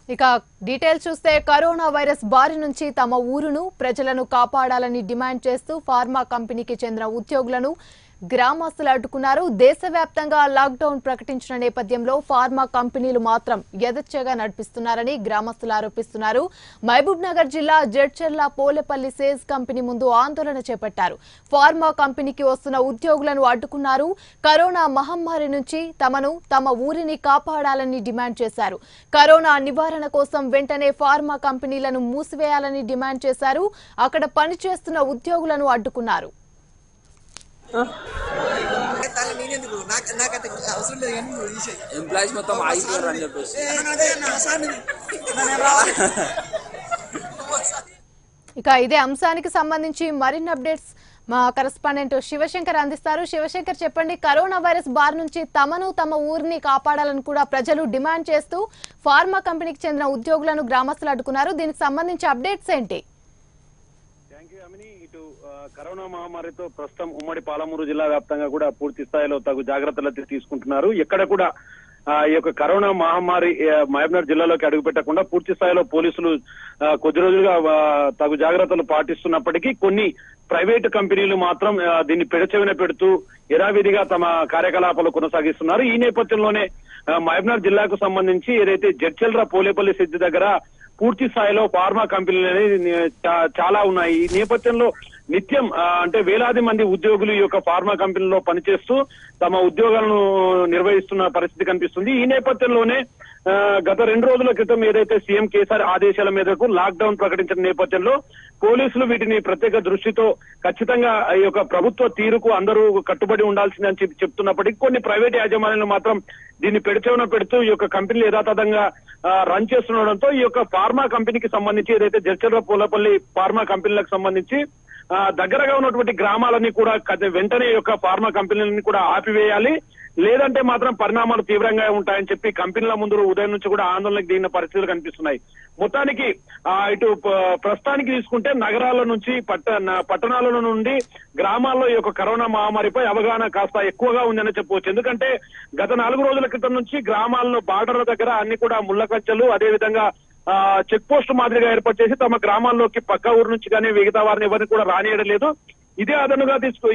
ఇక డీటెయిల్స్ చూస్తే corona virus బారి నుంచి తమ ఊరును ప్రజలను కాపాడాలని డిమాండ్ చేస్తూ ఫార్మా కంపెనీకి చెందిన ఉద్యోగులను గ్రామస్తులు అడ్డుకున్నారు. దేశవ్యాప్తంగా లాక్డౌన్ ప్రకటించిన నేపథ్యంలో ఫార్మా కంపెనీలు మాత్రం యథేచ్ఛగా నడిపిస్తున్నారని గ్రామస్తులు ఆరోపిస్తున్నారు. మహబూబ్ నగర్ జిల్లా జడ్చర్ల పోలేపల్లి సేజ్ కంపెనీ ముందు ఆందోళన చేపట్టారు. ఫార్మా కంపెనీకి వస్తున్న ఉద్యోగులను అడ్డుకున్నారు. కరోనా మహమ్మారి నుంచి తమ ఊరిని కాపాడాలని డిమాండ్ చేశారు. కరోనా నివారణ కోసం వెంటనే ఫార్మా కంపెనీలను మూసివేయాలని డిమాండ్ చేశారు. అక్కడ పనిచేస్తున్న ఉద్యోగులను అడ్డుకున్నారు. ఇక ఇదే అంశానికి సంబంధించి మరిన్ని అప్డేట్స్ మా కరెస్పాండెంట్ శివశంకర్ అందిస్తారు. శివశంకర్, చెప్పండి. కరోనా వైరస్ బారి నుంచి తమ ఊరిని కాపాడాలని కూడా ప్రజలు డిమాండ్ చేస్తూ ఫార్మా కంపెనీకి చెందిన ఉద్యోగులను గ్రామస్తులు అడ్డుకున్నారు. దీనికి సంబంధించి అప్డేట్స్ ఏంటి? కరోనా మహమ్మారితో ప్రస్తుతం ఉమ్మడి పాలమూరు జిల్లా వ్యాప్తంగా కూడా పూర్తి స్థాయిలో తగు జాగ్రత్తలు తీసుకుంటున్నారు. ఎక్కడ కూడా ఈ యొక్క కరోనా మహమ్మారి మహబూబ్నగర్ జిల్లాలోకి అడుగు పెట్టకుండా పూర్తి స్థాయిలో పోలీసులు కొద్ది రోజులుగా తగు జాగ్రత్తలు పాటిస్తున్నప్పటికీ కొన్ని ప్రైవేటు కంపెనీలు మాత్రం దీన్ని పెడచెవిన పెడుతూ యథావిధిగా తమ కార్యకలాపాలు కొనసాగిస్తున్నారు. ఈ నేపథ్యంలోనే మహబూబ్నగర్ జిల్లాకు సంబంధించి ఏదైతే జడ్చర్ల పోలేపల్లి సిద్ధి దగ్గర పూర్తి స్థాయిలో ఫార్మా కంపెనీలు అనేది చాలా ఉన్నాయి. ఈ నేపథ్యంలో నిత్యం అంటే వేలాది మంది ఉద్యోగులు ఈ యొక్క ఫార్మా కంపెనీలో పనిచేస్తూ తమ ఉద్యోగాలను నిర్వహిస్తున్న పరిస్థితి కనిపిస్తుంది. ఈ నేపథ్యంలోనే గత 2 రోజుల క్రితం ఏదైతే సీఎం కేసీఆర్ ఆదేశాల మేరకు లాక్డౌన్ ప్రకటించిన నేపథ్యంలో పోలీసులు వీటిని ప్రత్యేక దృష్టితో ఖచ్చితంగా ఈ యొక్క ప్రభుత్వ తీరుకు అందరూ కట్టుబడి ఉండాల్సిందని చెప్తున్నప్పటికీ కొన్ని ప్రైవేట్ యాజమాన్యాలు మాత్రం దీన్ని పెడచెవిన పెడుతూ ఈ యొక్క కంపెనీలు యథాతథంగా రన్ చేస్తుండడంతో ఈ యొక్క ఫార్మా కంపెనీకి సంబంధించి ఏదైతే జడ్చర్ల పోలేపల్లి ఫార్మా కంపెనీలకు సంబంధించి దగ్గరగా ఉన్నటువంటి గ్రామాలన్నీ కూడా వెంటనే యొక్క ఫార్మా కంపెనీలని కూడా ఆపివేయాలి, లేదంటే మాత్రం పరిణామాలు తీవ్రంగా ఉంటాయని చెప్పి కంపెనీల ముందు ఉదయం నుంచి కూడా ఆందోళనకు దిగిన పరిస్థితులు కనిపిస్తున్నాయి. మొత్తానికి ఇటు ప్రస్తుతానికి తీసుకుంటే నగరాల నుంచి పట్టణాల నుండి గ్రామాల్లో ఈ యొక్క కరోనా మహమ్మారిపై అవగాహన కాస్త ఎక్కువగా ఉందని చెప్పవచ్చు. ఎందుకంటే గత 4 రోజుల క్రితం నుంచి గ్రామాల్లో బార్డర్ల దగ్గర అన్ని కూడా ముళ్ళ కంచెలు, అదేవిధంగా చెక్ పోస్ట్ మాదిరిగా ఏర్పాటు చేసి తమ గ్రామాల్లోకి పక్క ఊరు నుంచి కానీ మిగతా వారిని ఎవరిని కూడా రానియడం లేదు. ఇదే అదనుగా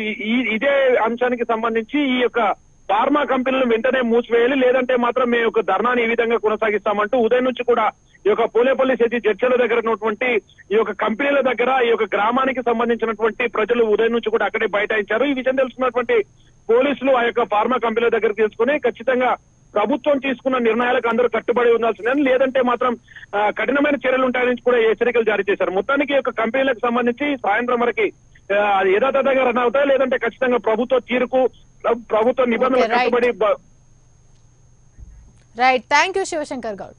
ఇదే అంశానికి సంబంధించి ఈ యొక్క ఫార్మా కంపెనీలను వెంటనే మూసివేయాలి, లేదంటే మాత్రం మేము యొక్క ధర్నాన్ని ఈ విధంగా కొనసాగిస్తామంటూ ఉదయం నుంచి కూడా ఈ యొక్క పోలేపల్లి సెటి జడ్చర్ల దగ్గర ఉన్నటువంటి ఈ యొక్క కంపెనీల దగ్గర ఈ యొక్క గ్రామానికి సంబంధించినటువంటి ప్రజలు ఉదయం నుంచి కూడా అక్కడే బైఠాయించారు. ఈ విషయం తెలుసుకున్నటువంటి పోలీసులు ఆ యొక్క ఫార్మా కంపెనీల దగ్గర తీసుకుని ఖచ్చితంగా ప్రభుత్వం తీసుకున్న నిర్ణయాలకు అందరూ కట్టుబడి ఉండాల్సిందని, లేదంటే మాత్రం కఠినమైన చర్యలు ఉంటాయని కూడా హెచ్చరికలు జారీ చేశారు. మొత్తానికి ఈ యొక్క కంపెనీలకు సంబంధించి సాయంత్రం వరకు యథాతథంగా రన్ అవుతాయి, లేదంటే ఖచ్చితంగా ప్రభుత్వ తీరుకు ప్రభుత్వ నిబంధనలకు కట్టుబడి. Right, thank you Shivashankar Goud.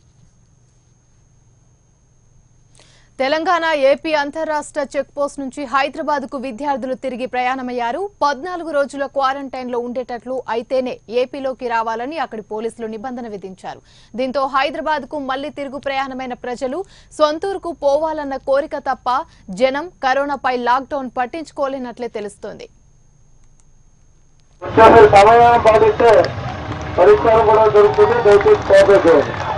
Telangana AP అంతర్రాష్ట్ర చెక్ పోస్ట్ నుంచి హైదరాబాద్ కు విద్యార్థులు తిరిగి ప్రయాణమయ్యారు. 14 రోజుల క్వారంటైన్ లో ఉండేటట్లు అయితేనే ఏపీలోకి రావాలని అక్కడి పోలీసులు నిబంధన విధించారు. దీంతో హైదరాబాద్ కు మళ్లీ తిరుగు ప్రయాణమైన ప్రజలు సొంతూరుకు పోవాలన్న కోరిక తప్ప జనం కరోనాపై లాక్డౌన్ పట్టించుకోలేనట్లే తెలుస్తోంది. సమయం పాటిస్తే పరిష్కారం కూడా దొరుకుతుంది. దయచేసి